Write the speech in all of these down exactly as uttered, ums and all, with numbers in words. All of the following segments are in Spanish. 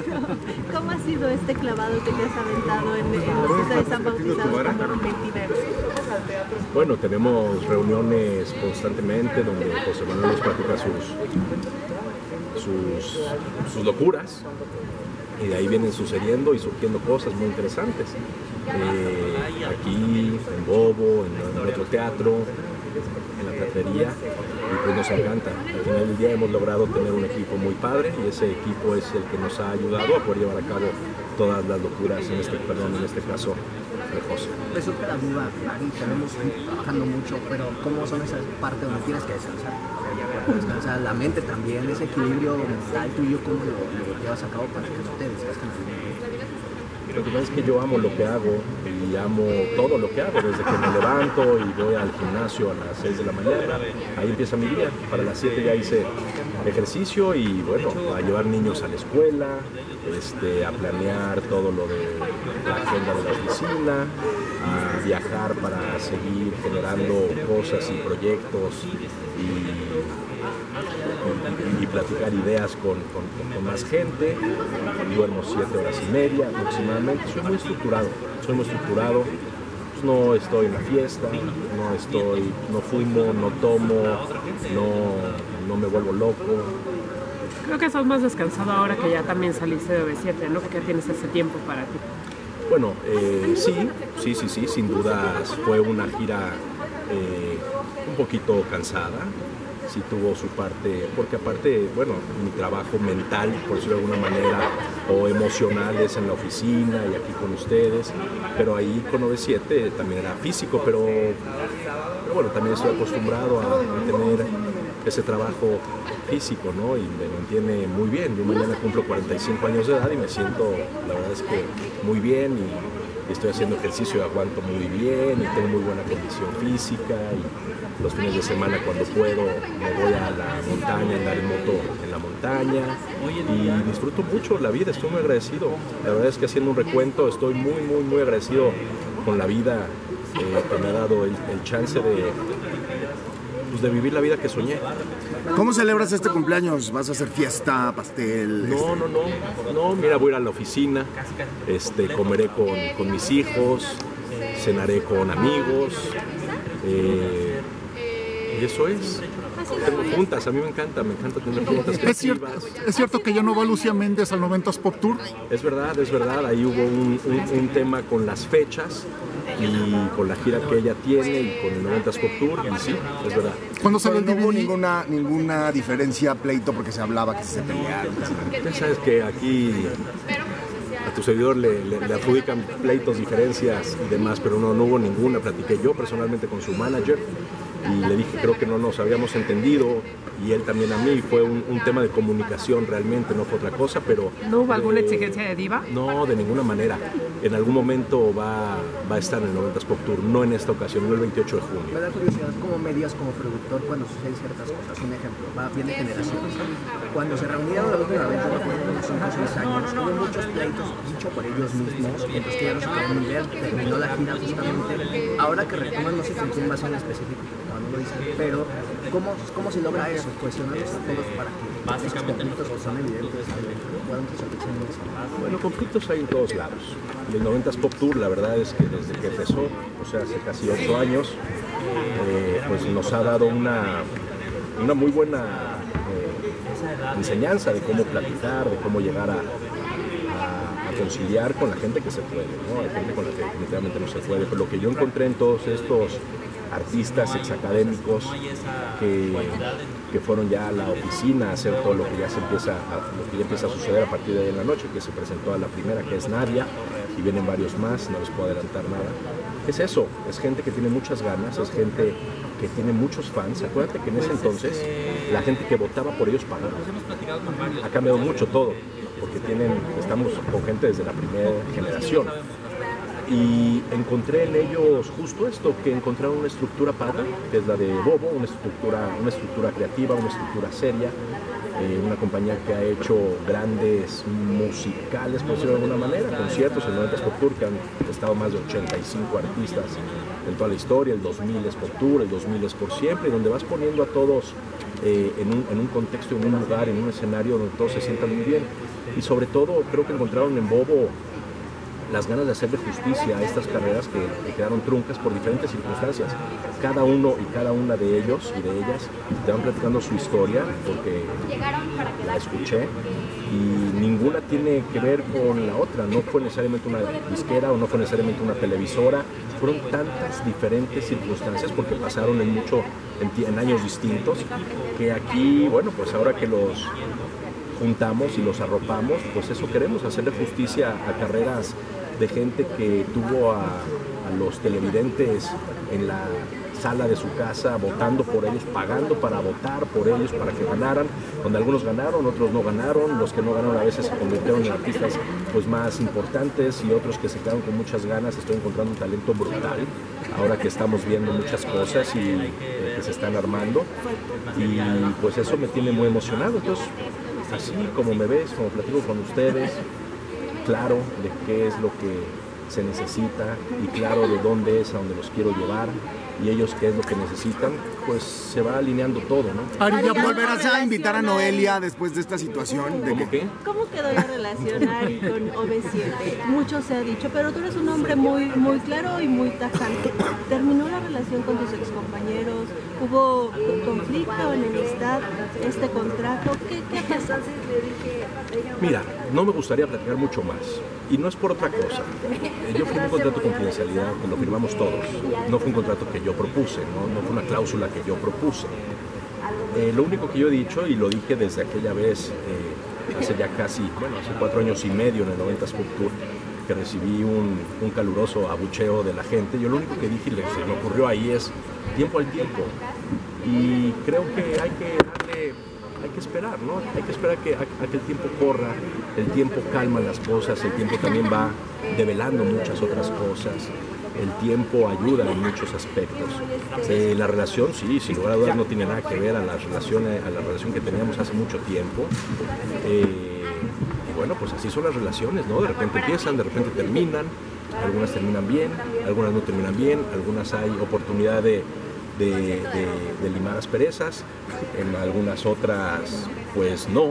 ¿Cómo ha sido este clavado que te has aventado en, en los que están bautizados como Multiverso? Bueno, tenemos reuniones constantemente donde José Manuel nos platica sus, sus, sus locuras, y de ahí vienen sucediendo y surgiendo cosas muy interesantes. Eh, aquí, en Bobo, en, en otro teatro, en la teatrería, y pues nos encanta. Al final del día hemos logrado tener un equipo muy padre, y ese equipo es el que nos ha ayudado a poder llevar a cabo todas las locuras, en este, perdón, en este caso, de José. Eso te ayuda, ahí te vemos trabajando mucho, pero ¿cómo son esas partes donde tienes que descansar? Descansar la mente también, ese equilibrio mental tuyo, ¿cómo lo, lo llevas a cabo para que no te desgastes? Lo que pasa es que yo amo lo que hago y amo todo lo que hago, desde que me levanto y voy al gimnasio a las seis de la mañana, ahí empieza mi día. Para las siete ya hice ejercicio y bueno, a llevar niños a la escuela, este, a planear todo lo de la agenda de la oficina, a viajar para seguir generando cosas y proyectos y Y, y platicar ideas con, con, con más gente. Duermo siete horas y media aproximadamente. Soy muy estructurado, soy muy estructurado. No estoy en la fiesta, no estoy, no fumo, no tomo, no, no me vuelvo loco. Creo que estás más descansado ahora que ya también saliste de B siete, ¿no? Porque ya tienes ese tiempo para ti. Bueno, eh, sí, sí, sí, sí, sin dudas fue una gira eh, un poquito cansada. Sí tuvo su parte, porque aparte, bueno, mi trabajo mental, por decirlo de alguna manera, o emocional es en la oficina y aquí con ustedes, pero ahí con O V siete también era físico, pero, pero bueno, también estoy acostumbrado a, a tener ese trabajo físico, ¿no? Y me mantiene muy bien. Yo mañana cumplo cuarenta y cinco años de edad y me siento, la verdad es que muy bien, y estoy haciendo ejercicio y aguanto muy bien y tengo muy buena condición física, y los fines de semana cuando puedo me voy a la montaña, andar en moto en la montaña y disfruto mucho la vida, estoy muy agradecido. La verdad es que haciendo un recuento estoy muy, muy, muy agradecido con la vida eh, que me ha dado el, el chance de, pues, de vivir la vida que soñé. ¿Cómo celebras este cumpleaños? ¿Vas a hacer fiesta, pastel? No, este... no, no, no, mira, voy a ir a la oficina, este, comeré con, con mis hijos, cenaré con amigos, eh, y eso es. Tengo juntas, a mí me encanta, me encanta tener juntas ¿Es cierto, creativas. ¿Es cierto que ya no va Lucía Méndez al noventas Pop Tour? Es verdad, es verdad, ahí hubo un, un, un tema con las fechas y con la gira que ella tiene y con el noventas Pop Tour, y sí, es verdad. ¿Cuándo sale el No hubo D V D? ninguna, ninguna diferencia, pleito, porque se hablaba que se pelearon. Ya sabes que aquí a tu seguidor le, le, le adjudican pleitos, diferencias y demás, pero no, no hubo ninguna. Platiqué yo personalmente con su manager y le dije, creo que no nos habíamos entendido, y él también a mí. Fue un, un tema de comunicación realmente, no fue otra cosa, pero... ¿No hubo alguna eh, exigencia de diva? No, de ninguna manera. En algún momento va, va a estar en el noventas Pop Tour, no en esta ocasión, no el veintiocho de junio. Me da curiosidad, ¿cómo medias como productor cuando suceden ciertas cosas? Un ejemplo, va bien de generaciones. Cuando se reunieron la última vez, yo recuerdo unos cinco o seis años, hubo muchos pleitos dicho por ellos mismos, mientras que ya no se quedó ni ver, terminó la gira justamente. Ahora que retoman, no sé con quién va a ser en específico, no lo dicen, pero ¿cómo, cómo se logra eso? Cuestionarlos a todos para que esos conflictos que son evidentes puedan resolverse en eso. Bueno, conflictos hay en todos lados. Y el noventas Pop Tour, la verdad es que desde que empezó, o sea, hace casi ocho años, eh, pues nos ha dado una, una muy buena eh, enseñanza de cómo platicar, de cómo llegar a, a, a conciliar con la gente que se puede, ¿no? Hay gente con la que definitivamente no se puede. Pero lo que yo encontré en todos estos artistas exacadémicos que, que fueron ya a la oficina a hacer todo lo que ya se empieza a, lo que ya empieza a suceder a partir de ahí en la noche, que se presentó a la primera, que es Nadia, y vienen varios más, no les puedo adelantar nada. Es eso, es gente que tiene muchas ganas, es gente que tiene muchos fans. Acuérdate que en ese entonces la gente que votaba por ellos pagaba. Ha cambiado mucho todo, porque tienen, estamos con gente desde la primera generación. Y encontré en ellos justo esto, que encontraron una estructura padre, que es la de Bobo, una estructura, una estructura creativa, una estructura seria, eh, una compañía que ha hecho grandes musicales, por decirlo de alguna manera, conciertos, el noventas Pop Tour, que han estado más de ochenta y cinco artistas en toda la historia, el dos mil es Pop Tour, el dos mil es Por Siempre, y donde vas poniendo a todos eh, en, un, en un contexto, en un lugar, en un escenario donde todos se sientan muy bien. y sobre todo creo que encontraron en Bobo las ganas de hacerle justicia a estas carreras que, que quedaron truncas por diferentes circunstancias. Cada uno y cada una de ellos y de ellas te van platicando su historia, porque la escuché, y ninguna tiene que ver con la otra. No fue necesariamente una disquera o no fue necesariamente una televisora. Fueron tantas diferentes circunstancias porque pasaron en, mucho, en, en años distintos, que aquí, bueno, pues ahora que los juntamos y los arropamos, pues eso queremos, hacerle justicia a carreras de gente que tuvo a, a los televidentes en la sala de su casa votando por ellos, pagando para votar por ellos, para que ganaran, donde algunos ganaron, otros no ganaron, los que no ganaron a veces se convirtieron en artistas pues más importantes, y otros que se quedaron con muchas ganas. Estoy encontrando un talento brutal ahora que estamos viendo muchas cosas y eh, que se están armando, y pues eso me tiene muy emocionado. Entonces, así como me ves, como platico con ustedes, claro de qué es lo que se necesita y claro de dónde es a donde los quiero llevar, y ellos qué es lo que necesitan, pues se va alineando todo, ¿no? Ari, ¿ya volverás a invitar a Noelia después de esta situación? ¿De ¿Cómo qué? ¿Cómo quedó la relación, Ari, con O V siete? Mucho se ha dicho, pero tú eres un hombre muy, muy claro y muy tajante. ¿Terminó la relación con tus excompañeros? ¿Hubo conflicto, enemistad, este contrato? ¿Qué, qué pasó? Mira, no me gustaría platicar mucho más, y no es por otra cosa. Yo firmé un contrato de confidencialidad que lo firmamos todos. No fue un contrato que yo propuse, no, no fue una cláusula que yo propuse. Eh, lo único que yo he dicho, y lo dije desde aquella vez, eh, hace ya casi, bueno, hace cuatro años y medio en el noventas Pop Tour, que recibí un, un caluroso abucheo de la gente, yo lo único que dije y le, se me ocurrió ahí es tiempo al tiempo. Y creo que hay que darle, hay que esperar, ¿no? Hay que esperar que, a, a que el tiempo corra, el tiempo calma las cosas, el tiempo también va develando muchas otras cosas. El tiempo ayuda en muchos aspectos. Eh, la relación, sí, sin lugar a dudas no tiene nada que ver a la relación, a la relación que teníamos hace mucho tiempo. Eh, y bueno, pues así son las relaciones, ¿no? De repente empiezan, de repente terminan, algunas terminan bien, algunas no terminan bien, algunas hay oportunidad de, de, de, de limar asperezas, en algunas otras pues no.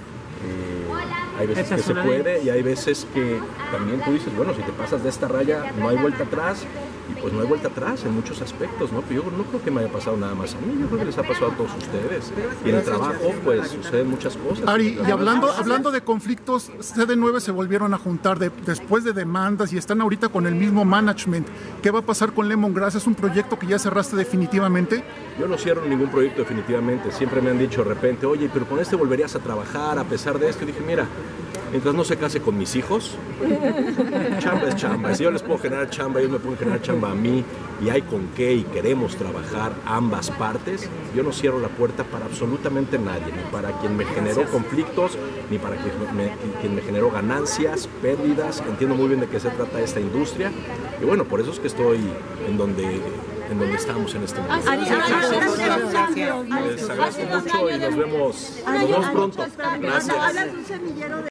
Eh, hay veces que se puede y hay veces que también tú dices, bueno, si te pasas de esta raya no hay vuelta atrás, y pues no hay vuelta atrás en muchos aspectos, ¿no? Pero yo no creo que me haya pasado nada más a mí, yo creo que les ha pasado a todos ustedes, y en el trabajo pues suceden muchas cosas. Ari, y hablando, hablando de conflictos, C D nueve se volvieron a juntar de, después de demandas y están ahorita con el mismo management. ¿Qué va a pasar con Lemongrass? ¿Es un proyecto que ya cerraste definitivamente? Yo no cierro ningún proyecto definitivamente, siempre me han dicho de repente, oye, pero con este volverías a trabajar a pesar de esto, y dije, mira, mientras no se case con mis hijos, chamba es chamba. Si yo les puedo generar chamba, ellos me pueden generar chamba a mí, y hay con qué y queremos trabajar ambas partes, yo no cierro la puerta para absolutamente nadie, ni para quien me generó conflictos, ni para quien me, quien me generó ganancias, pérdidas. Entiendo muy bien de qué se trata esta industria, y bueno, por eso es que estoy en donde, en donde estamos en este momento. Ari, Les agradezco mucho y nos vemos, nos vemos pronto. Gracias.